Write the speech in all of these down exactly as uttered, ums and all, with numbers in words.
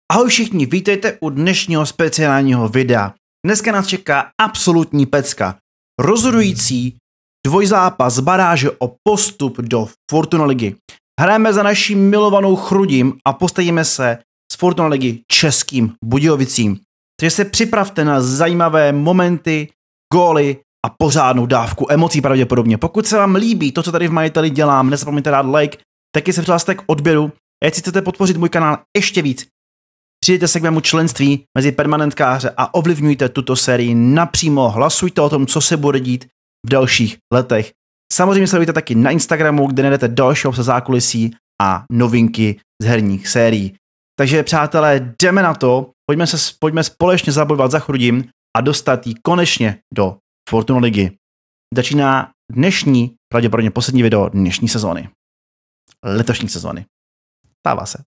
Ahoj všichni, vítejte u dnešního speciálního videa. Dneska nás čeká absolutní pecka. Rozhodující dvojzápas baráže o postup do Fortuna ligy. Hrajeme za naší milovanou Chrudim a postavíme se z Fortuna ligy Českým Budějovicím. Takže se připravte na zajímavé momenty, góly a pořádnou dávku emocí pravděpodobně. Pokud se vám líbí to, co tady v Majiteli dělám, nezapomeňte dát like, taky se přihláste k odběru. A jestli chcete podpořit můj kanál ještě víc, přijďte se k mému členství mezi permanentkáře a ovlivňujte tuto sérii napřímo. Hlasujte o tom, co se bude dít v dalších letech. Samozřejmě sledujte taky na Instagramu, kde najdete další obsah zákulisí a novinky z herních sérií. Takže přátelé, jdeme na to, pojďme, se, pojďme společně zabojovat za Chrudim a dostat ji konečně do Fortuna ligy. Začíná dnešní, pravděpodobně poslední video dnešní sezóny. Letošní sezóny. Stává se.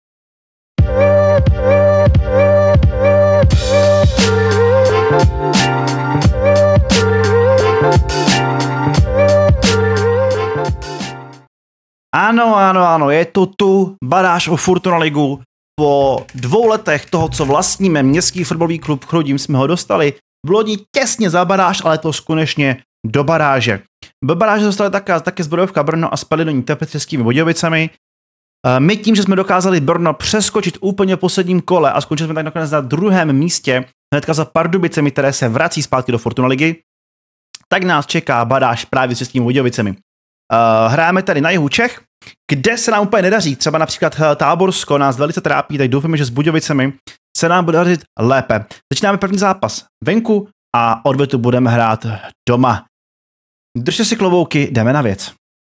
Ano, ano, ano, je to tu baráž o Fortuna ligu. Po dvou letech toho, co vlastníme městský fotbalový klub Chrudim, jsme ho dostali v lodi těsně za baráž, ale to konečně do baráže. Do baráže dostali také, také Zbrojovka Brno a spadli do ní Teplice Českými Budějovicemi. My tím, že jsme dokázali Brno přeskočit úplně v posledním kole a skončili jsme tak nakonec na druhém místě, hnedka za Pardubicemi, které se vrací zpátky do Fortuna ligy, tak nás čeká baráž právě s Českými Budějovicemi. Uh, hrajeme tady na jihu Čech, kde se nám úplně nedaří, třeba například Táborsko nás velice trápí, tak doufáme, že s Budějovicemi se nám bude dařit lépe. Začínáme první zápas venku a odvetu budeme hrát doma. Držte si klobouky, jdeme na věc.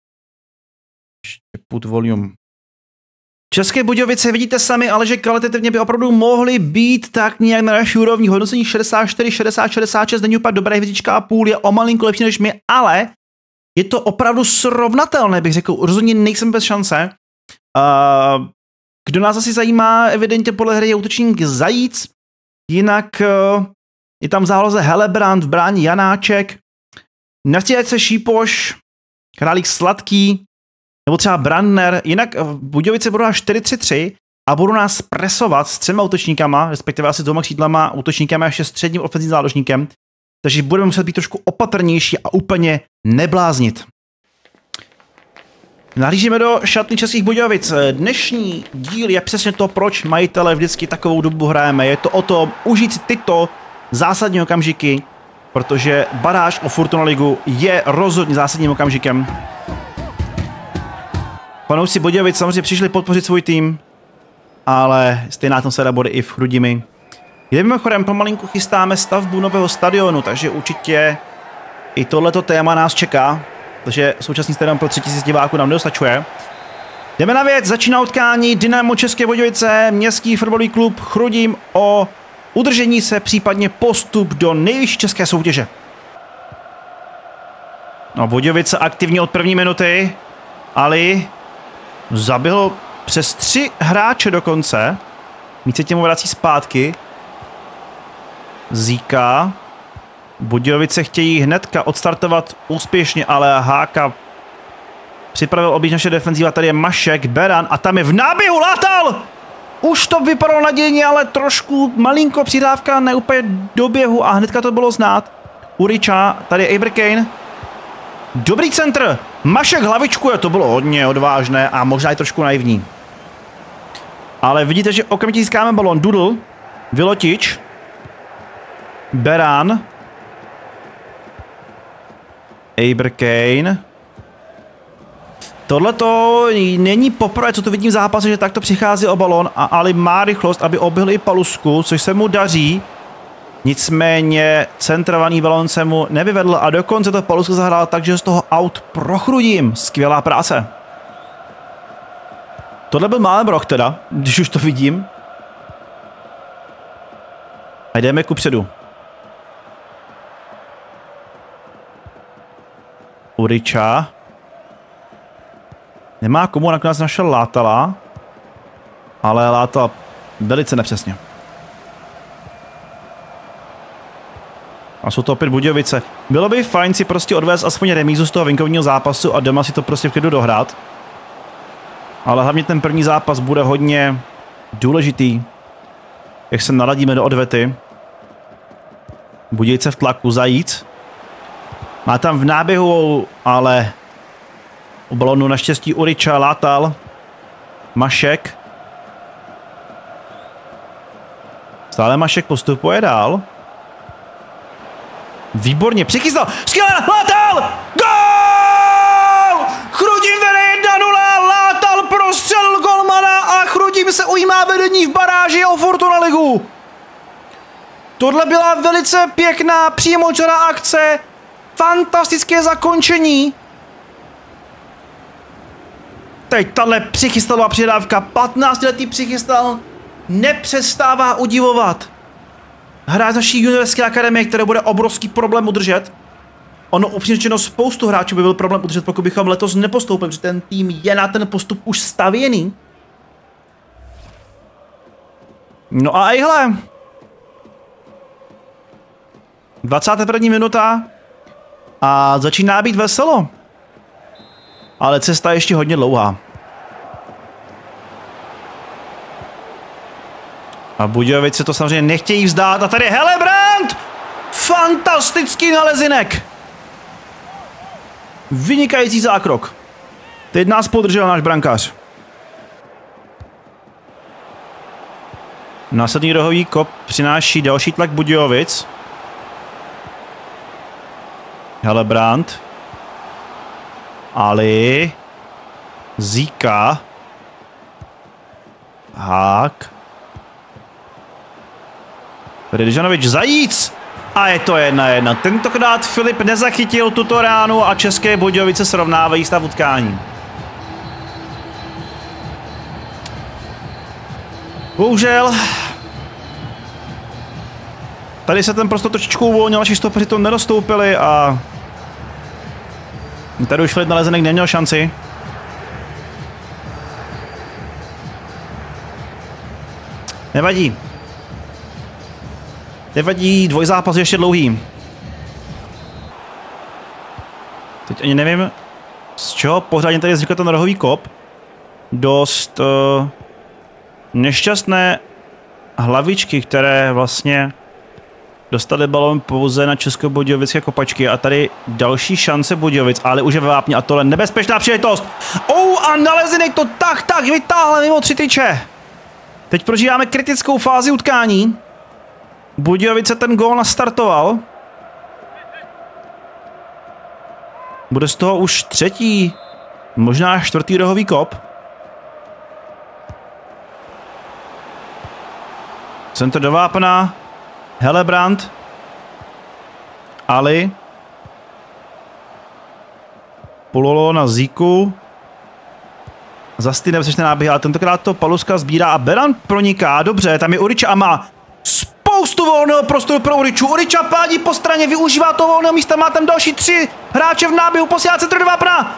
Ještě put volume. České Budějovice vidíte sami, ale že kvalitativně by opravdu mohly být tak nějak na naší úrovni. Hodnocení šedesát čtyři, šedesát, šedesát šest není úplně dobré, hvězdička a půl, je o malinko lepší než my, ale je to opravdu srovnatelné, bych řekl. Rozhodně nejsem bez šance. Uh, kdo nás asi zajímá, evidentně podle hry je útočník Zajíc, jinak uh, je tam v záloze Helebrant, v bráně Janáček, na střídačce Šípoš, Králík Sladký, nebo třeba Brandner, jinak v Budějovice budou na čtyři tři tři a budou nás presovat s třema útočníkama, respektive asi s dvěma křídlama, útočníkem a ještě středním ofenzivním záložníkem, takže budeme muset být trošku opatrnější a úplně nebláznit. Nahlížíme do šatny Českých Budějovic. Dnešní díl je přesně to, proč majitele vždycky takovou dobu hrajeme. Je to o tom užít si tyto zásadní okamžiky, protože baráž o Fortuna ligu je rozhodně zásadním okamžikem. Fanoušci Budějovic samozřejmě přišli podpořit svůj tým, ale stejná atmosféra bude i v Chrudimi. Kde mimochodem pomalinku chystáme stavbu nového stadionu, takže určitě i tohleto téma nás čeká, protože současný stadion pro tři tisíce diváků nám nedostačuje. Jdeme na věc, začíná utkání Dynamo České Budějovice, městský fotbalový klub Chrudim o udržení se, případně postup do nejvyšší české soutěže. No, Budějovice aktivně od první minuty, Ali zabil přes tři hráče dokonce, víc se těmu vrací zpátky. Zíka. Budějovice chtějí hnedka odstartovat úspěšně, ale Háka připravil objíž naše defenzíva. Tady je Mašek, Beran a tam je v náběhu Látal! Už to vypadalo nadějně, ale trošku malinko přidávka, ne úplně do běhu a hnedka to bylo znát. Uriča, tady je Aberkane. Dobrý centr! Mašek hlavičkuje, to bylo hodně odvážné a možná i trošku naivní. Ale vidíte, že okamžitě získáme balon. Dudl, Vilotič, Beran, Aberkane. Tohle to není poprvé, co to vidím v zápase, že takto přichází o balon a Ali má rychlost, aby oběhl i Palusku, což se mu daří. Nicméně centrovaný balon se mu nevyvedl a dokonce to Paluska zahrál tak, že z toho aut pro Chrudim. Skvělá práce. Tohle byl Málenbroch teda, když už to vidím. A jdeme kupředu. Uriča. Nemá komu, nakonec našel Látala. Ale Látal velice nepřesně. A jsou to opět Budějovice. Bylo by fajn si prostě odvést aspoň remízu z toho venkovního zápasu a doma si to prostě v klidu dohrát. Ale hlavně ten první zápas bude hodně důležitý. jak se naladíme do odvety. Budějce v tlaku, Zajíc. Má tam v náběhu, ale u balonu naštěstí Uriča, Látal. Mašek. Stále Mašek postupuje dál. Výborně, přichystal. Skvěle, Látal! Gól! Chrudim vede jedna nula, Látal prostřelil golmana a Chrudim se ujímá vedení v baráži o Fortuna ligu. Tohle byla velice pěkná přímočará akce. Fantastické zakončení. Teď tahle přichystalová přidávka, patnáctiletý přichystal, nepřestává udivovat. Hráč naší juniorské akademie, které bude obrovský problém udržet. Ono upřímně řečeno spoustu hráčů by byl problém udržet, pokud bychom letos nepostoupili, protože ten tým je na ten postup už stavěný. No a ejhle. dvacátá první minuta a začíná být veselo. Ale cesta je ještě hodně dlouhá. A Budějovice to samozřejmě nechtějí vzdát. A tady Helebrant! Fantastický nalezinek! Vynikající zákrok. Teď nás podržel náš brankář. Následný rohový kop přináší další tlak Budějovic. Helebrant. Ali. Zíka. Hák. Tady Dežanovič, Zajíc. A je to jedna jedna. Tentokrát Filip nezachytil tuto ránu a České Budějovice srovnávají stav utkání. Bohužel. Tady se ten prostor trošičku uvolnil, naši stopeři to nedostoupili a tady už Filip Nalezenek neměl šanci. Nevadí. Nevadí, dvojzápas je ještě dlouhý. Teď ani nevím, z čeho pořádně tady vznikl ten rohový kop. Dost uh, nešťastné hlavičky, které vlastně dostali balón pouze na českobudějovické kopačky a tady další šance Budějovic, ale už je ve vápně a tohle nebezpečná příležitost. Oh, a Nalezinek to tak tak vytáhl mimo tři tyče. Teď prožíváme kritickou fázi utkání. Budějovice ten gól nastartoval. Bude z toho už třetí, možná čtvrtý rohový kop. Centr do vápna. Helebrant. Ali. Pololo na Zíku. Zas ty nebezpečné náběhy, ale tentokrát to Paluska sbírá a Beran proniká. Dobře, tam je Uriča a má spoustu volného prostoru pro Uriču. Uriča pádí po straně, využívá toho volného místa, má tam další tři hráče v náběhu, posílá centr do vápna.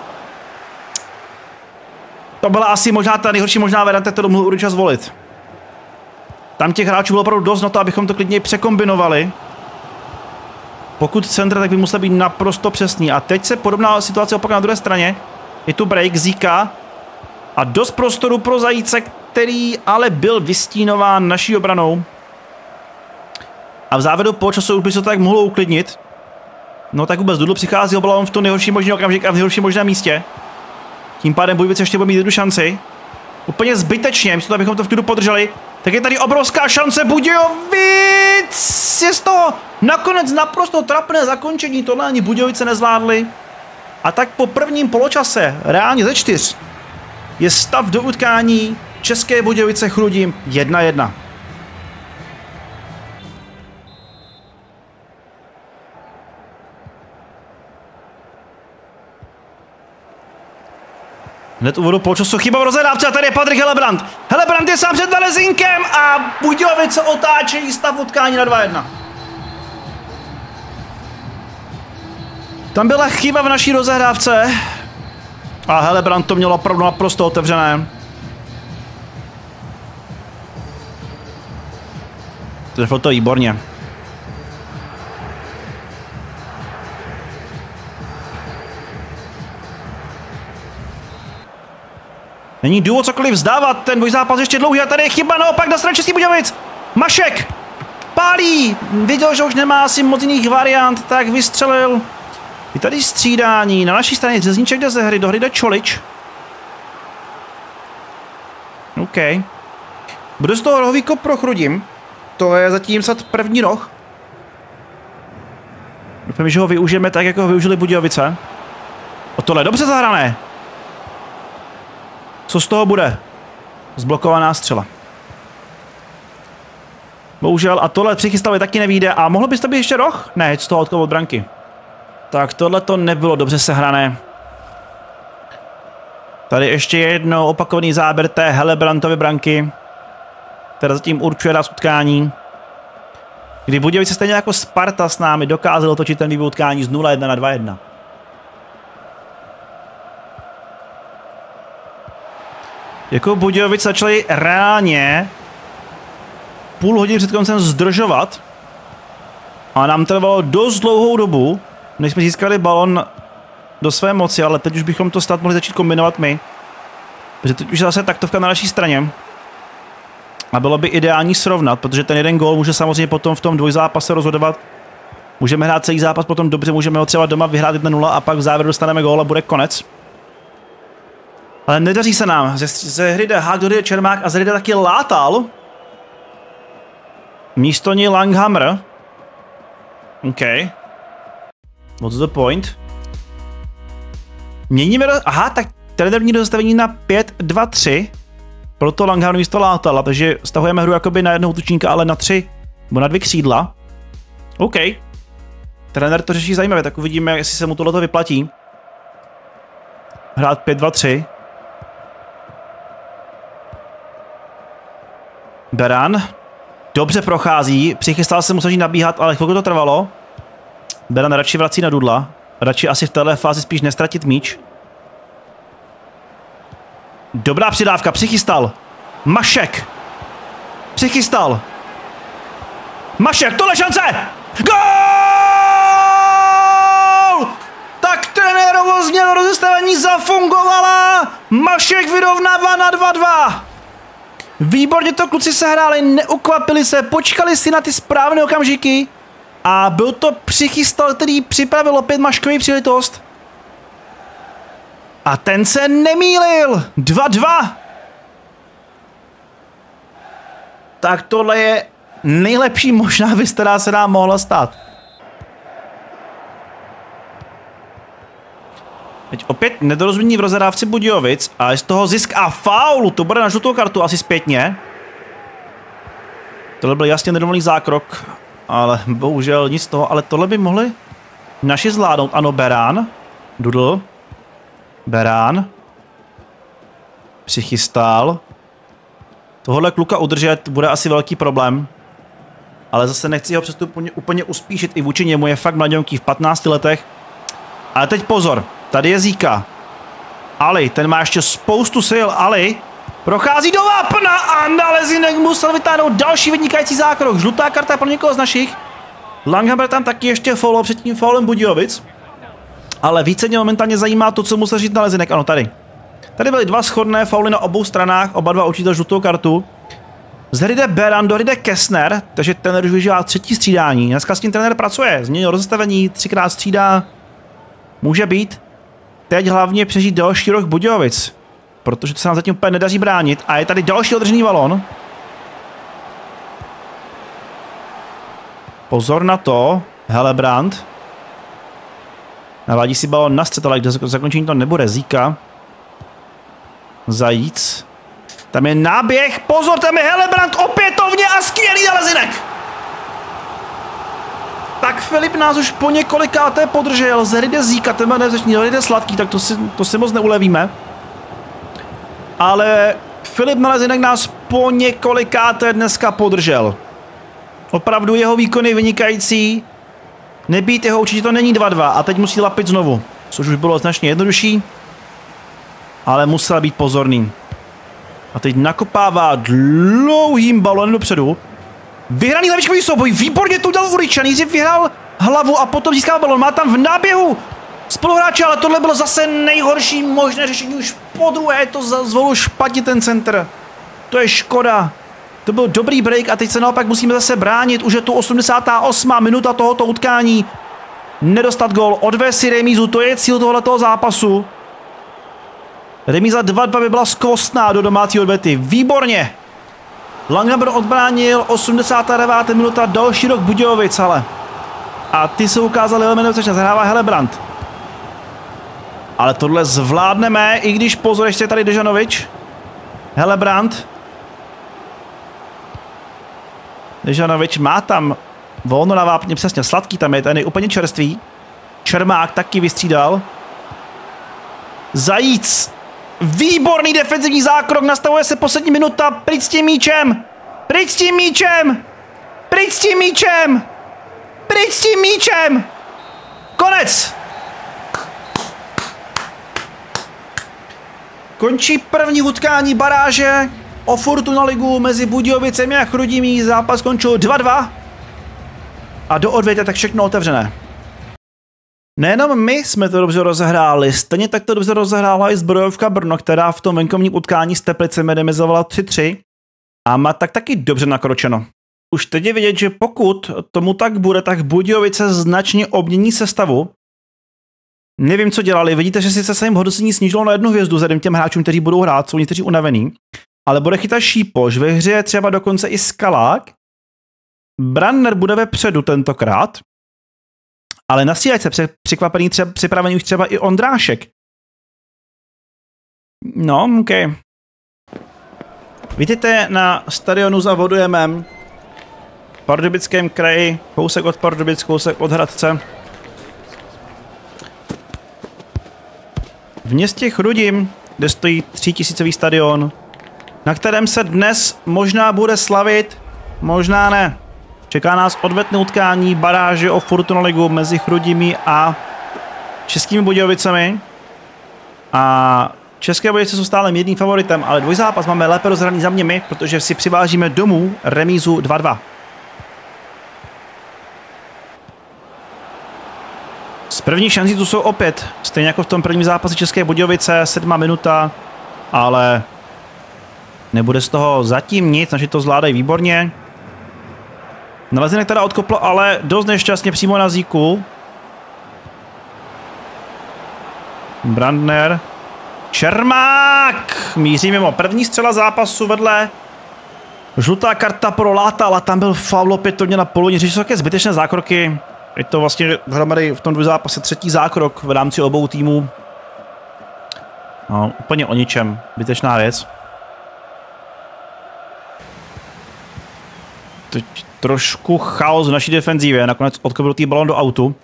To byla asi možná ta nejhorší možná varianta, kterou mohl Uriča zvolit. Tam těch hráčů bylo opravdu dost na to, abychom to klidně překombinovali. Pokud centr, tak by musel být naprosto přesný. A teď se podobná situace opakuje na druhé straně. Je tu break, Zíka. A dost prostoru pro Zajíce, který ale byl vystínován naší obranou. A v závěru poločasu už by se to tak mohlo uklidnit. No tak vůbec Dudl přichází obalon v tom nejhorší možný okamžik a v nejhorším možném místě. Tím pádem Budějovice ještě bude mít jednu šanci. Úplně zbytečně, místo toho, abychom to v klidu podrželi. Tak je tady obrovská šance Budějovic! Je z toho nakonec naprosto trapné zakončení, tohle ani Budějovice nezvládli. A tak po prvním poločase, reálně ze čtyř, je stav do utkání České Budějovice Chrudim jedna jedna. Hned úvodu poločasu chyba v rozehrávce a tady je Patrik Helebrant. Helebrant je sám před Nalezinkem a Budějovice otáčejí stav utkání na dva jedna. Tam byla chyba v naší rozehrávce a Helebrant to měl opravdu naprosto otevřené. Trefil to výborně. Není důvod cokoliv vzdávat, ten dvojzápas ještě dlouhý a tady je chyba naopak na straně Českých Budějovic. Mašek! Pálí! Viděl, že už nemá asi moc jiných variant, tak vystřelil. Je tady střídání. Na naší straně Řezníček jde ze hry, do hry jde Čolič. OK. Bude z toho rohový kop pro Chrudim. To je zatím snad první roh. Doufám, že ho využijeme tak, jako ho využili Budějovice. O tohle je dobře zahrané. Co z toho bude? Zblokovaná střela. Bohužel, a tohle přichystali taky nevíde. A mohlo bys to být ještě roh? Ne, z toho odkop od branky. Tak tohle to nebylo dobře sehrané. Tady ještě jednou opakovaný záběr té Helebrantovy branky, která zatím určuje nás utkání. Kdy Budějovice stejně jako Sparta s námi dokázalo točit ten vývoj utkání z nula jedna na dva jedna. Jako Budějovice začali reálně půl hodiny před koncem zdržovat a nám trvalo dost dlouhou dobu, než jsme získali balon do své moci, ale teď už bychom to snad mohli začít kombinovat my. Protože teď už zase taktovka na naší straně. A bylo by ideální srovnat, protože ten jeden gól může samozřejmě potom v tom dvojzápase rozhodovat. Můžeme hrát celý zápas potom dobře, můžeme ho třeba doma vyhrát jedna nula a pak v závěru dostaneme gól a bude konec. Ale nedaří se nám. Ze, ze hry jde Hák, do hry jde Čermák a ze hry jde taky Látal. Místo ní Langhammer. OK. What's the point? Měníme do... Aha, tak trenér mění do zastavení na pět dva tři. Proto Langhammer místo Látala, takže stahujeme hru jakoby na jednoho útočníka, ale na tři, nebo na dvě křídla. OK. Trenér to řeší zajímavě, tak uvidíme, jestli se mu tohleto vyplatí. Hrát pět dva tři. Beran. Dobře prochází, přichystal se, musel nabíhat, ale chvilku to trvalo. Beran radši vrací na Dudla. Radši asi v téhle fázi spíš nestratit míč. Dobrá přidávka, přichystal. Mašek. Přichystal. Mašek, tohle šance! Gól! Tak trenérovo změna rozestavení zafungovala. Mašek vyrovnává na dva dva. Výborně to kluci sehráli, neukvapili se, počkali si na ty správné okamžiky. A byl to přichystal, který připravil opět Maškový příležitost. A ten se nemýlil. dva dva. Tak tohle je nejlepší možná věc, která se nám mohla stát. Teď opět nedorozumění v rozhrávce Budějovic a je z toho zisk a faul. To bude na žlutou kartu asi zpětně. Tohle byl jasně nedovolený zákrok, ale bohužel nic z toho, ale tohle by mohli naši zvládnout. Ano, Berán, Dudl, Berán, přichystal. Tohle kluka udržet bude asi velký problém, ale zase nechci ho přesto úplně, úplně uspíšit, i vůči němu je fakt mladňonký v patnácti letech. Ale teď pozor, tady je Zíka. Ali, ten má ještě spoustu sil, Ali prochází do vápna a Nalezinek musel vytáhnout další vynikající zákrok. Žlutá karta pro někoho z našich. Langhammer tam taky ještě foul před tím foulem Budějovic. Ale více mě momentálně zajímá to, co musel říct Nalezinek. Ano, tady. Tady byly dva shodné fauly na obou stranách, oba dva určitě žlutou kartu. Z hry jde Beran, do hry jde Kessner, takže trenér už využívá třetí střídání. Dneska s tím trenér pracuje, změnil rozestavení, třikrát střídá. Může být. Teď hlavně přežít další roh Budějovic, protože to se nám zatím úplně nedaří bránit. A je tady další održený balón. Pozor na to, Helebrant. Navádí si balón na střed, ale kde zakončení to nebude. Zíka. Zajíc. Tam je náběh, pozor, tam je Helebrant opětovně a skvělý Nalezinek. Tak Filip nás už po několikáté podržel, z hry jde Zíka, ten má nevřečný, jde Sladký, tak to si, to si moc neulevíme. Ale Filip Nalezinek nás po několikáté dneska podržel. Opravdu jeho výkon je vynikající. Nebýt jeho určitě to není dva dva a teď musí lapit znovu, což už bylo značně jednodušší. Ale musel být pozorný. A teď nakopává dlouhým balonem dopředu. Vyhraný lavičkový souboj, výborně to udělal Uričan, nejdřív vyhrál hlavu a potom získal balon, má tam v náběhu spoluhráče, ale tohle bylo zase nejhorší možné řešení, už po druhé to zvolil špatně ten centr. To je škoda. To byl dobrý break a teď se naopak musíme zase bránit. Už je tu osmdesátá osmá minuta tohoto utkání. Nedostat gól, odvést si remízu, to je cíl tohoto zápasu. Remíza dva dva by byla skvostná do domácí odvety. Výborně! Langenberg odbránil, osmdesátá devátá minuta, další rok Budějovic, ale. A ty se ukázali velmi nebezpečně, zahrává Helebrant. Ale tohle zvládneme, i když pozor, ještě tady Dežanovič. Helebrant. Dežanovič má tam volno na vápně, přesně, sladký tam je, ten je úplně čerstvý. Čermák taky vystřídal. Zajíc. Výborný defenzivní zákrok, nastavuje se poslední minuta, pryč s tím míčem. Pryč s tím míčem. Pryč s tím míčem. Pryč s tím míčem. Konec. Končí první utkání baráže o Fortuna ligu mezi Budějovicemi a Chrudimí. Zápas skončil dva dva. A do odvětě tak všechno otevřené. Nejenom my jsme to dobře rozehráli, stejně tak to dobře rozehrála i Zbrojovka Brno, která v tom venkovním utkání s Teplicemi remizovala tři tři a má tak taky dobře nakročeno. Už teď je vidět, že pokud tomu tak bude, tak Budějovice značně obmění sestavu. Nevím, co dělali, vidíte, že sice se jim hodnocení snížilo na jednu hvězdu vzhledem těm hráčům, kteří budou hrát, jsou někteří unavený, ale bude chytat Šípoš, ve hře je třeba dokonce i Skalák. Brandner bude vepředu tentokrát, ale na střídačce překvapený třeba, připravený už třeba i Ondrášek. No, OK. Vidíte na stadionu za Vodujemem, v Pardubickém kraji, kousek od Pardubic, kousek od Hradce. V městě Chrudim, kde stojí třítisícový stadion, na kterém se dnes možná bude slavit, možná ne. Čeká nás odvetné utkání baráže o Fortuna ligu mezi Chrudimí a Českými Budějovicemi. A České Budějovice jsou stále mírným favoritem, ale dvojzápas máme lépe rozhraný za mě my, protože si přivážíme domů remízu dva dva. Z první šancí tu jsou opět, stejně jako v tom prvním zápase České Budějovice, sedmá minuta, ale nebude z toho zatím nic, naši to zvládají výborně. Nalezenek teda odkopl, ale dost nešťastně přímo na Zíku. Brandner. Čermák! Míří mimo. První střela zápasu vedle. Žlutá karta pro Látala, tam byl faul opětovně na polovině. Řeší jsou také zbytečné zákroky. Je to vlastně hromady v tom zápase třetí zákrok v rámci obou týmů. No, úplně o ničem. Zbytečná věc. Teď trošku chaos v naší defenzívě, nakonec odkopnutý balon do autu.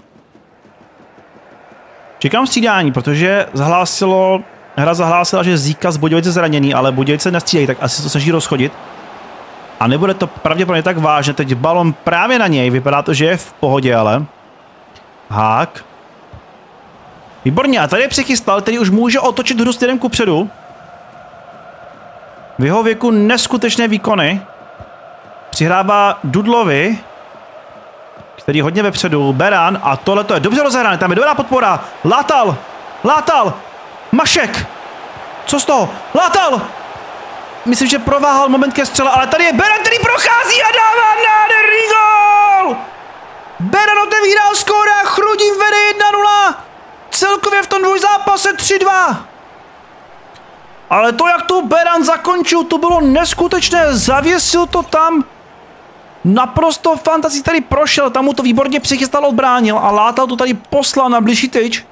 Čekám střídání, protože zahlásilo, hra zahlásila, že Zíka z Budějovice zraněný, ale Budějovice nestřídají, tak asi to snaží rozchodit. A nebude to pravděpodobně tak vážně, teď balon právě na něj, vypadá to, že je v pohodě, ale... Hák. Výborně, a tady je přichystal, který už může otočit hru směrem kupředu. V jeho věku neskutečné výkony. Přihrává Dudlovi, který hodně vepředu, Beran, a tohle to je dobře rozehrané, tam je dobrá podpora. Látal, Látal, Mašek, co z toho, Látal, myslím, že prováhal moment ke střele, ale tady je Beran, který prochází a dává nádherný gól! Beran otevírá skóre a Chrudim vede jedna nula, celkově v tom dvojzápase tři dva. Ale to, jak to Beran zakončil, to bylo neskutečné, zavěsil to tam. Naprosto fantasticky tady prošel, tam mu to výborně přichystal, odbránil a Látal to tady poslal na bližší tyč.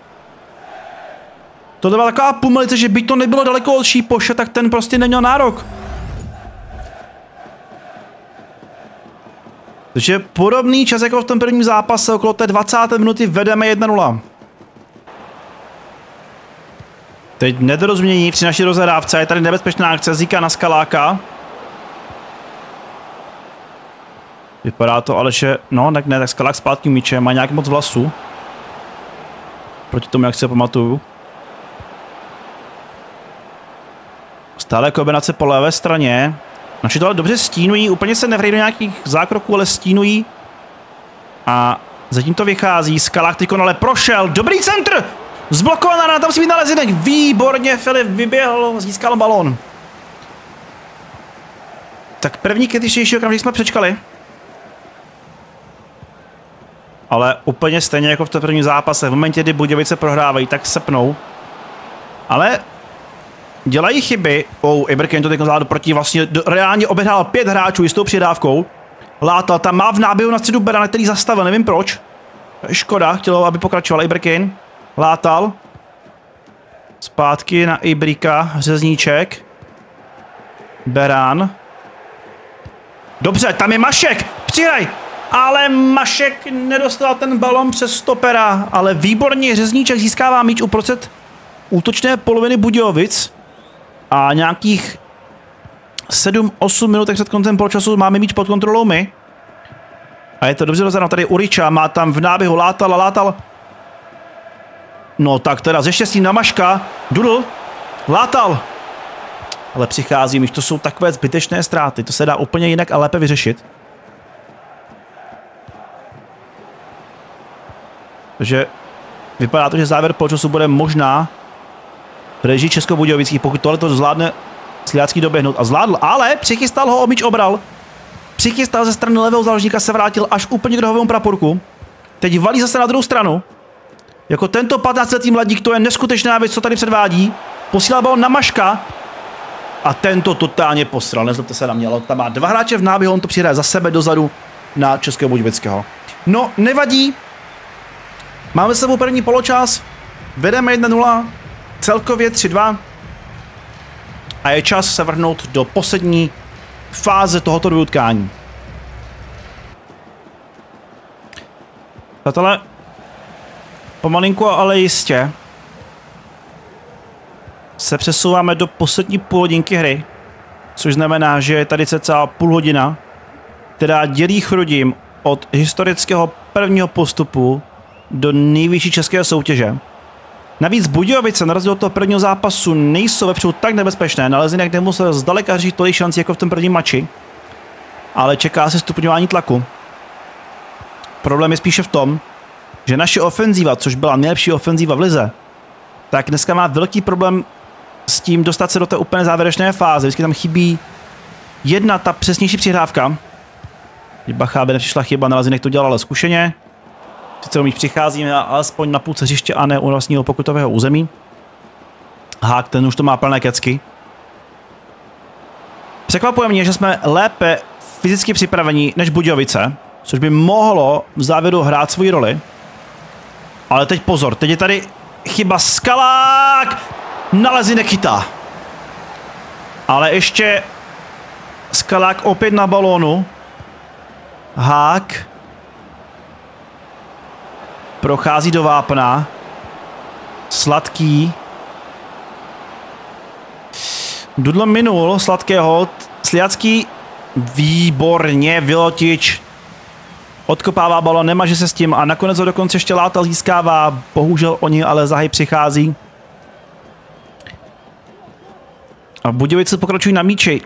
To byla taková pumelice, že by to nebylo daleko od Šípoše, tak ten prostě neměl nárok. Takže podobný čas jako v tom prvním zápase, okolo té dvacáté minuty vedeme jedna nula. Teď nedorozumění při naší rozehrávce, je tady nebezpečná akce Zíka na Skaláka. Vypadá to ale, že... No, tak ne, tak Skalák zpátky míče, má nějak moc vlasů. Proti tomu, jak si pamatuju. Stále kombinace po levé straně. Naši to ale dobře stínují, úplně se nevrají do nějakých zákroků, ale stínují. A zatím to vychází, Skalák teď ale prošel, dobrý centr! Zblokovaná, tam musí být nalezenek, výborně Filip vyběhl, získal balón. Tak první kritičtější okamžik jsme přečkali. Ale úplně stejně jako v tom prvním zápase. V momentě, kdy Budějovice prohrávají, tak sepnou. Ale dělají chyby. Oh, Ibrahim to teď zvládl proti vlastně. Reálně oběhrál pět hráčů jistou přidávkou. Látal tam, má v náběhu na středu Berana, který zastavil, nevím proč. Škoda, chtělo, aby pokračoval Ibrahim. Látal. Zpátky na Ibrika, řezníček. Beran. Dobře, tam je Mašek, přihraj! Ale Mašek nedostal ten balon přes stopera, ale výborně řezníček získává míč uprostřed útočné poloviny Budějovic. A nějakých sedm osm minut před koncem poločasu máme míč pod kontrolou my. A je to dobře rozdáno, tady Uriča, má tam v náběhu, látal a látal. No tak teda ze štěstí na Maška, Dudl, látal. Ale přichází míč, to jsou takové zbytečné ztráty, to se dá úplně jinak a lépe vyřešit. Takže vypadá to, že závěr poločasu bude možná v režii Českobudějovických, pokud tohle to zvládne Sliacký doběhnout. A zvládl, ale přichystal ho, o míč obral. Přichystal ze strany levého záložníka, se vrátil až úplně k druhovému praporku. Teď valí zase na druhou stranu. Jako tento patnáctiletý mladík, to je neskutečná věc, co tady předvádí. Posílal balon na Maška. A tento totálně posral, nezlobte se na mě, ale tam má dva hráče v náběhu, on to přihraje za sebe dozadu na Českého Budějovického. No, nevadí. Máme s sebou první poločas, vedeme jedna nula, celkově tři dva a je čas se vrhnout do poslední fáze tohoto dvoutkání. Přátelé, pomalinku, ale jistě se přesouváme do poslední půl hodinky hry, což znamená, že je tady cca půl hodina, která dělí Chrudim od historického prvního postupu do nejvyšší české soutěže. Navíc Budějovice na rozdíl od toho prvního zápasu nejsou vepředu tak nebezpečné, Nalezinek nemusel zdaleka říct tolik šancí jako v tom prvním mači, ale čeká se stupňování tlaku. Problém je spíše v tom, že naše ofenzíva, což byla nejlepší ofenzíva v lize, tak dneska má velký problém s tím dostat se do té úplně závěrečné fáze. Vždycky tam chybí jedna ta přesnější přihrávka. Bacha, aby nepřišla chyba, Nalezinek to dělal ale zkušeně. Sice míč přicházíme alespoň na půlce hřiště a ne u vlastního pokutového území. Hák, ten už to má plné kecky. Překvapuje mě, že jsme lépe fyzicky připraveni než Budějovice, což by mohlo v závěru hrát svoji roli. Ale teď pozor, teď je tady chyba Skalák! Nalezinek chytá. Ale ještě Skalák opět na balónu. Hák prochází do vápna. Sladký. Dudl minul Sladkého. Sliacký výborně. Vylotič odkopává balon, nemaže se s tím a nakonec ho dokonce ještě Látal získává. Bohužel oni ale záhy přichází. A Budějovice pokračují na míči.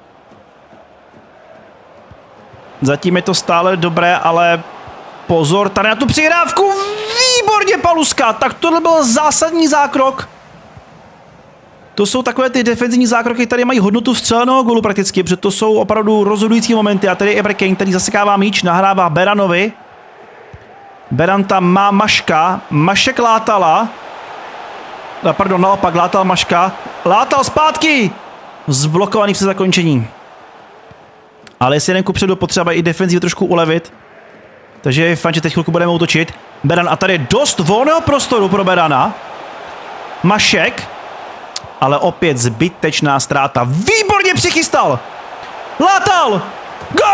Zatím je to stále dobré, ale pozor, tady na tu přihrávku, výborně Paluska, tak tohle byl zásadní zákrok. To jsou takové ty defenzivní zákroky, které mají hodnotu vstřeleného gólu prakticky, protože to jsou opravdu rozhodující momenty. A tady je Ibrahim, který zasekává míč, nahrává Beranovi. Beran tam má Maška, Mašek Látala. Pardon, naopak, Látal Maška. Látal zpátky! Zblokovaný při zakončení. Ale jestli jeden kupředu potřeba i defenzivu trošku ulevit. Takže je fajn, že teď chvilku budeme útočit. Beran a tady je dost volného prostoru pro Berana. Mašek. Ale opět zbytečná ztráta. Výborně přichystal! Látal! Gól!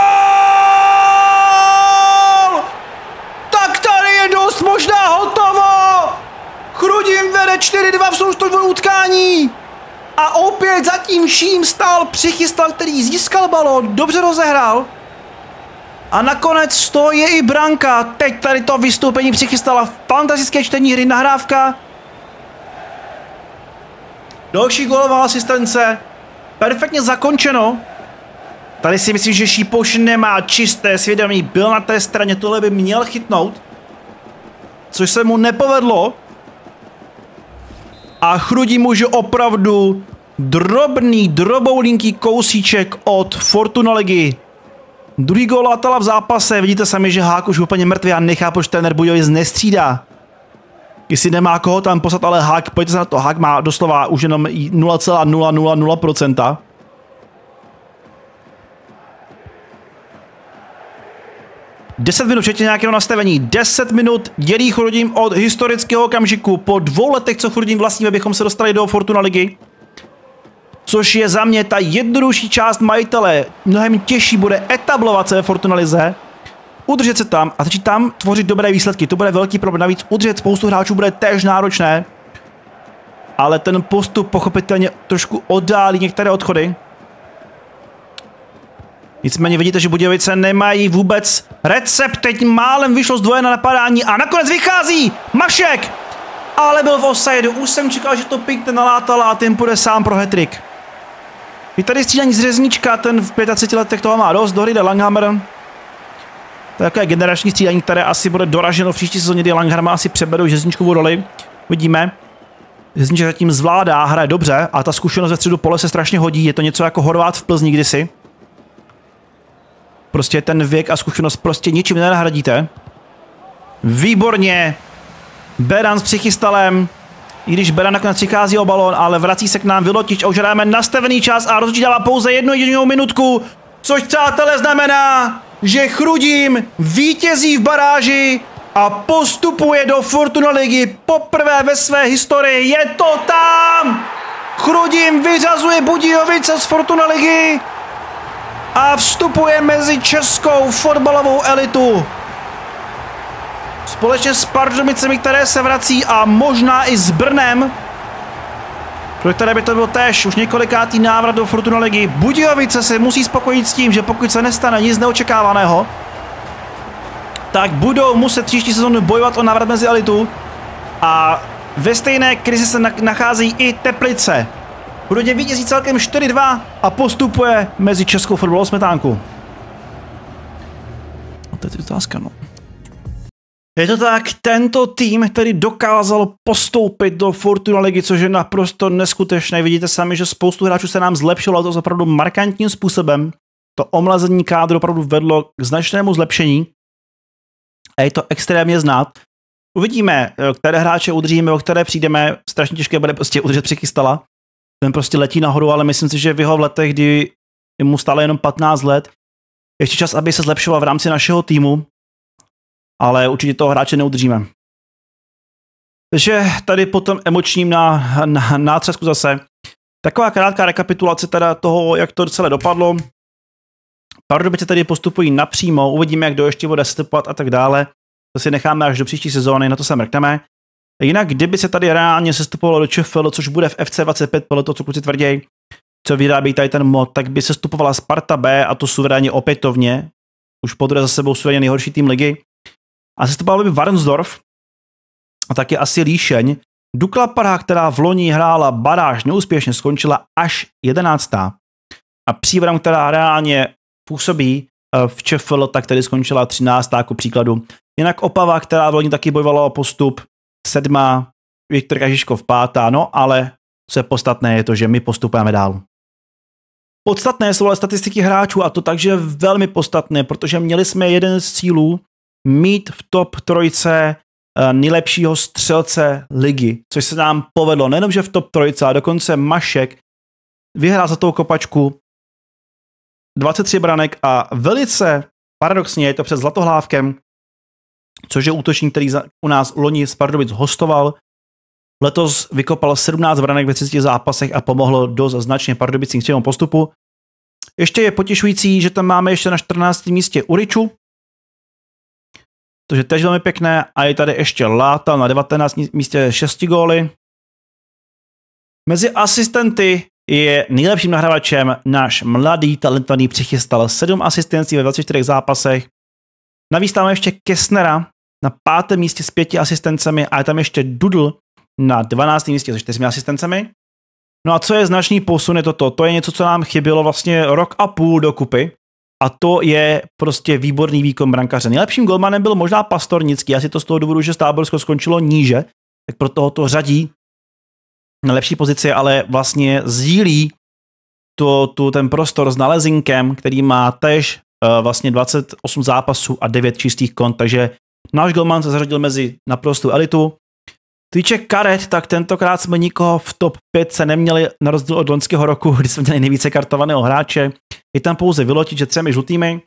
Tak tady je dost možná hotovo! Chrudim vede čtyři dva v součtu dvou utkání. A opět zatím vším stál přichystal, který získal balón, dobře rozehrál. A nakonec z toho je i branka. Teď tady to vystoupení přichystala fantastické čtení hry, nahrávka. Další gólová asistence. Perfektně zakončeno. Tady si myslím, že Šípoš nemá čisté svědomí. Byl na té straně, tohle by měl chytnout. Což se mu nepovedlo. A Chrudim může opravdu drobný, droboulinký kousíček od Fortuna ligy. Druhý gól Latala v zápase, vidíte sami, že Hák už úplně mrtvý a nechápu, proč trenér Budějovic nestřídá. Jestli nemá koho tam poslat, ale Hák, pojďte se na to, Hák má doslova už jenom nula celá nula nula nula procent. deset minut, včetně nějakého nastavení. deset minut dělí Chrudim od historického okamžiku. Po dvou letech, co Chrudim vlastníme, bychom se dostali do Fortuna ligy. Což je za mě ta jednodušší část majitele. Mnohem těžší bude etablovat se ve Fortuna lize, udržet se tam a začít tam tvořit dobré výsledky. To bude velký problém. Navíc udržet spoustu hráčů bude též náročné. Ale ten postup pochopitelně trošku oddálí některé odchody. Nicméně vidíte, že Budějovice nemají vůbec recept. Teď málem vyšlo zdvojené napadání a nakonec vychází Mašek! Ale byl v offsideu. Už jsem čekal, že to pinkne na Látala a ten půjde sám pro hat-trick. Je tady střídání z Řeznička, ten v třiceti pěti letech toho má dost, dohry jde Langhammer. To je takové generační střídání, které asi bude doraženo v příští sezóně, kdy Langhammer asi přeberou Řezničkovou roli. Vidíme. Řezniček zatím zvládá, hraje dobře a ta zkušenost ve středu pole se strašně hodí. Je to něco jako Horvát v Plzni kdysi. Prostě ten věk a zkušenost prostě ničím nenahradíte. Výborně. Beran s přichystalem. I když Beran nakonec přichází o balón, ale vrací se k nám Vylotič a už hrajeme nastavený čas a rozhodčí dává pouze jednu jedinou minutku. Což, přátelé, znamená, že Chrudim vítězí v baráži a postupuje do Fortuna ligy poprvé ve své historii. Je to tam! Chrudim vyřazuje Budějovice z Fortuna ligy a vstupuje mezi českou fotbalovou elitu. Společně s Pardubicemi, které se vrací a možná i s Brnem, pro které by to bylo též už několikátý návrat do Fortuna ligy. Budějovice se musí spokojit s tím, že pokud se nestane nic neočekávaného, tak budou muset příští sezónu bojovat o návrat mezi elitu a ve stejné krizi se nachází i Teplice. Budou vítězí celkem čtyři dva a postupuje mezi českou fotbalovou smetánku. A to je otázka, no. Je to tak, tento tým, který dokázal postoupit do Fortuna ligy, což je naprosto neskutečné. Vidíte sami, že spoustu hráčů se nám zlepšilo, a to opravdu markantním způsobem. To omlazení kádru opravdu vedlo k značnému zlepšení. A je to extrémně znát. Uvidíme, které hráče udržíme, o které přijdeme. Strašně těžké bude prostě udržet Přichystala. Ten prostě letí nahoru, ale myslím si, že v jeho letech, kdy mu stále jenom patnáct let, ještě čas, aby se zlepšoval v rámci našeho týmu. Ale určitě toho hráče neudržíme. Takže tady potom emočním na, na nátřesku zase. Taková krátká rekapitulace teda toho, jak to celé dopadlo. Pardubice tady postupují napřímo, uvidíme, jak kdo ještě bude stepovat a tak dále. To si necháme až do příští sezóny, na to se mrkneme. Jinak, kdyby se tady reálně sestupovalo do ČFL, což bude v F C dvacet pět, podle toho, co kluci tvrději, co vyrábí tady ten mod, tak by sestupovala Sparta B a to suverénně opětovně. Už podruhé za sebou suverénně nejhorší tým ligy. A sestupoval by Varnsdorf a taky asi Líšeň. Dukla Praha, která v loni hrála baráž, neúspěšně skončila až jedenáctá. A Příbram, která reálně působí v ČFL, tak tady skončila třináctá jako příkladu. Jinak Opava, která v loni taky bojovala o postup, sedmá, Viktor Kažiškov pátá, no ale co je podstatné je to, že my postupujeme dál. Podstatné jsou ale statistiky hráčů a to takže velmi podstatné, protože měli jsme jeden z cílů mít v top trojce nejlepšího střelce ligy, což se nám povedlo. Nejenom, že v top trojce, ale dokonce Mašek vyhrál za tou kopačku dvacet tři branek a velice paradoxně je to před Zlatohlávkem, což je útočník, který u nás loni z Pardubic hostoval. Letos vykopal sedmnáct branek ve třiceti zápasech a pomohlo dost značně Pardubicím k postupu. Ještě je potěšující, že tam máme ještě na čtrnáctém místě Uriču, to je tež velmi pěkné, a je tady ještě Látal na devatenáctém místě šesti góly. Mezi asistenty je nejlepším nahrávačem náš mladý talentovaný Přichystal, sedm asistencí ve dvaceti čtyřech zápasech. Navíc tam ještě Kessnera na pátém místě s pěti asistencemi a je tam ještě Dudl na dvanáctém místě se čtyřmi asistencemi. No a co je značný posun je toto, to je něco, co nám chybělo vlastně rok a půl do kupy. A to je prostě výborný výkon brankaře. Nejlepším golmanem byl možná Pastornický, asi to z toho důvodu, že Táborsko skončilo níže, tak pro toho to řadí na lepší pozici, ale vlastně sdílí to, tu, ten prostor s Nalezinkem, který má též uh, vlastně dvacet osm zápasů a devět čistých kont, takže náš golman se zařadil mezi naprostou elitu. Týče karet, tak tentokrát jsme nikoho v top pět se neměli, na rozdíl od loňského roku, kdy jsme měli nejvíce kartovaného hráče. Je tam pouze Vylotič, že třemi žlutými.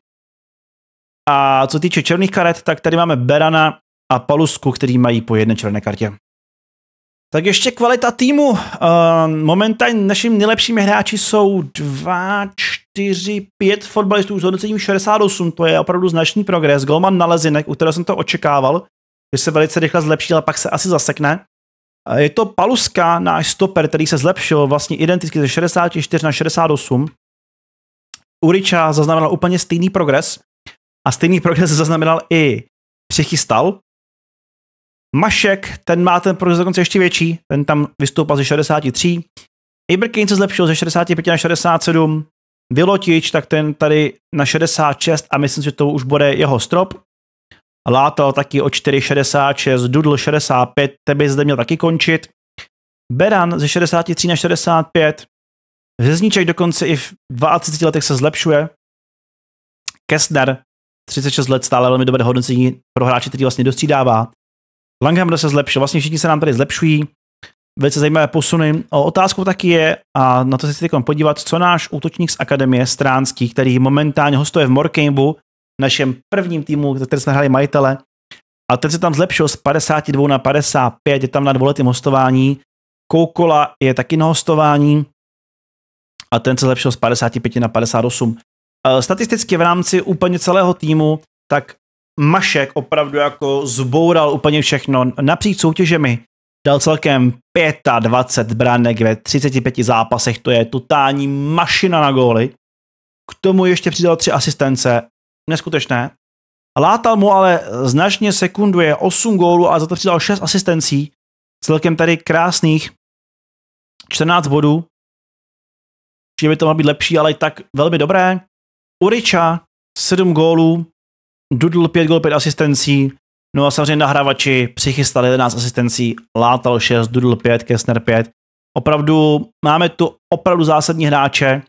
A co týče černých karet, tak tady máme Berana a Palusku, který mají po jedné černé kartě. Tak ještě kvalita týmu. Uh, momentálně našimi nejlepšími hráči jsou dva, čtyři, pět fotbalistů s hodnocením šedesát osm, to je opravdu značný progres. Golman Nalezinek, u kterého jsem to očekával, že se velice rychle zlepší, ale pak se asi zasekne. Uh, je to Paluska, náš stoper, který se zlepšil vlastně identicky ze šedesát čtyři na šedesát osm. Uriča zaznamenal úplně stejný progres a stejný progres zaznamenal i Přichystal. Mašek, ten má ten progres dokonce ještě větší, ten tam vystoupal ze šedesát tři. Ibrkane se zlepšil ze šedesát pět na šedesát sedm. Vylotič, tak ten tady na šedesát šest a myslím, že to už bude jeho strop. Látal taky o čtyři šedesát šest, Dudl šedesát pět, ten by zde měl taky končit. Beran ze šedesát tři na šedesát pět. Řezníček dokonce i v třiceti dvou letech se zlepšuje. Kessner, třicet šest let, stále velmi dobré hodnocení pro hráče, který vlastně dostřídává. Langhammer se zlepšil, vlastně všichni se nám tady zlepšují. Velice zajímavé posuny. O otázkou taky je, a na to se chci podívat, co náš útočník z Akademie Stránský, který momentálně hostuje v Morecambu, našem prvním týmu, který jsme hráli majitele, a ten se tam zlepšil z padesát dva na padesát pět, je tam na dvouletém hostování. Koukola je taky na hostování a ten se zlepšil z padesát pět na padesát osm. Statisticky v rámci úplně celého týmu, tak Mašek opravdu jako zboural úplně všechno. Napříč soutěžemi dal celkem dvacet pět branek ve třiceti pěti zápasech, to je totální mašina na góly. K tomu ještě přidal tři asistence, neskutečné. Látal mu ale značně sekunduje osm gólů a za to přidal šest asistencí. Celkem tady krásných čtrnáct bodů. Že by to mohlo být lepší, ale i tak velmi dobré. Uriča sedm gólů, Dudl pět gólů, pět asistencí, no a samozřejmě nahrávači Přichystal jedenáct asistencí, Látal šest, Dudl pět, Kessner pět. Opravdu máme tu opravdu zásadní hráče.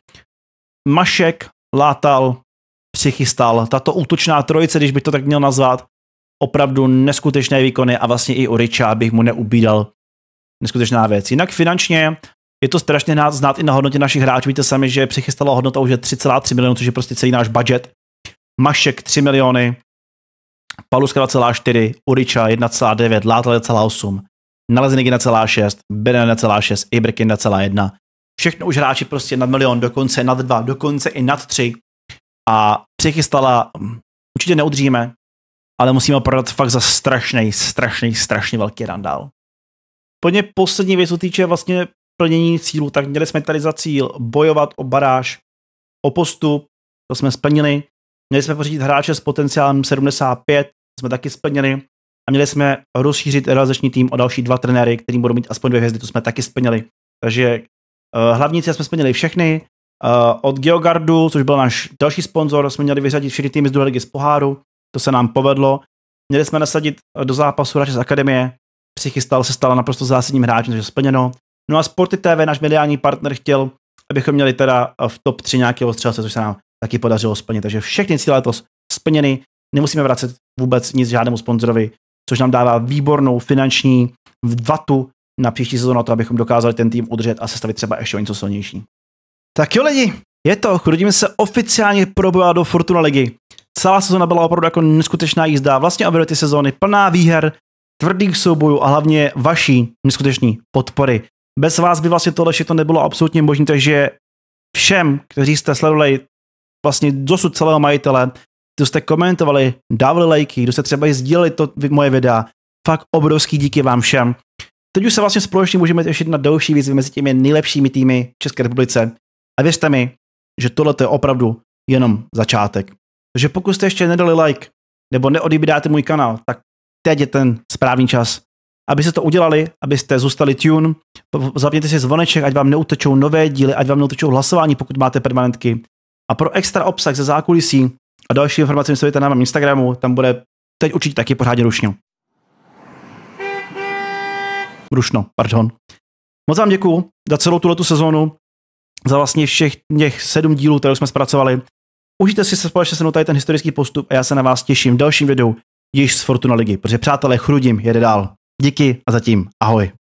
Mašek, Látal, Přichystal, tato útočná trojice, když bych to tak měl nazvat, opravdu neskutečné výkony a vlastně i Uriča bych mu neubídal. Neskutečná věc. Jinak finančně je to strašně znát i na hodnotě našich hráčů. Víte sami, že Přichystala hodnota už je tři celá tři milionu, což je prostě celý náš budget. Mašek tři miliony, Paluska dva celá čtyři, Uriča jedna celá devět, Látal jedna celá osm, Nalezinek jedna celá šest, Beren jedna celá šest, Ibrkane jedna celá jedna. Všechno už hráči prostě nad milion, dokonce nad dva, dokonce i nad tři. A Přichystala určitě neudržíme, ale musíme prodat fakt za strašný, strašný, strašně velký randál. Plně poslední věc, co týče vlastně plnění cílu, tak měli jsme tady za cíl bojovat o baráž, o postup, to jsme splnili. Měli jsme pořídit hráče s potenciálem sedmdesát pět, jsme taky splnili. A měli jsme rozšířit realizační tým o další dva trenéry, který budou mít aspoň dvě hvězdy, to jsme taky splnili. Takže uh, hlavní cíle jsme splnili všechny. Uh, od Geogardu, což byl náš další sponzor, jsme měli vyřadit všechny týmy z druhé ligy z poháru, to se nám povedlo. Měli jsme nasadit do zápasu hráče z Akademie, Přichystal se stala naprosto zásadním hráčem, takže splněno. No a Sporty T V, náš mediální partner, chtěl, abychom měli teda v top tři nějakého střelce, což se nám taky podařilo splnit. Takže všechny cíle letos splněny, nemusíme vracet vůbec nic žádnému sponzorovi, což nám dává výbornou finanční vatu na příští sezónu, to, abychom dokázali ten tým udržet a sestavit třeba ještě o něco silnější. Tak jo lidi, je to, Chrudimi se oficiálně probojila do Fortuna ligy. Celá sezóna byla opravdu jako neskutečná jízda, vlastně obě ty sezóny plná výher, tvrdých soubojů a hlavně vaší neskuteční podpory. Bez vás by vlastně tohle všechno nebylo absolutně možné, takže všem, kteří jste sledovali vlastně dosud celého majitele, kdo jste komentovali, dávali lajky, kdo jste třeba i sdíleli to moje videa, fakt obrovský díky vám všem. Teď už se vlastně společně můžeme těšit na další výzvy mezi těmi nejlepšími týmy v České republice. A věřte mi, že tohle je opravdu jenom začátek. Takže pokud jste ještě nedali like, nebo neodebíráte můj kanál, tak teď je ten správný čas, abyste to udělali, abyste zůstali tune, zapněte si zvoneček, ať vám neutečou nové díly, ať vám neutečou hlasování, pokud máte permanentky. A pro extra obsah ze zákulisí a další informace sledujte na mém Instagramu, tam bude teď určitě taky pořádně rušno. Rušno, pardon. Moc vám děkuju za celou tuhletu sezónu, za vlastně všech těch sedm dílů, které jsme zpracovali. Užijte si se společně se mnou tady ten historický postup a já se na vás těším v dalším videu již z Fortuna ligy, protože přátelé, Chrudim jede dál. Díky a zatím ahoj.